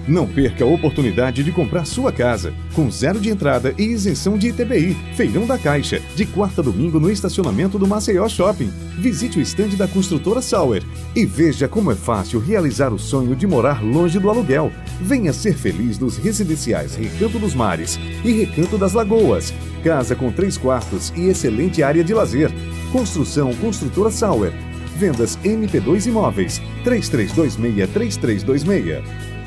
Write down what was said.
Não perca a oportunidade de comprar sua casa, com zero de entrada e isenção de ITBI. Feirão da Caixa, de quarta a domingo no estacionamento do Maceió Shopping. Visite o estande da construtora Sauer e veja como é fácil realizar o sonho de morar longe do aluguel. Venha ser feliz nos residenciais Recanto dos Mares e Recanto das Lagoas. Casa com 3 quartos e excelente área de lazer. Construção Construtora Sauer. Vendas MP2 Imóveis. 3326-3326.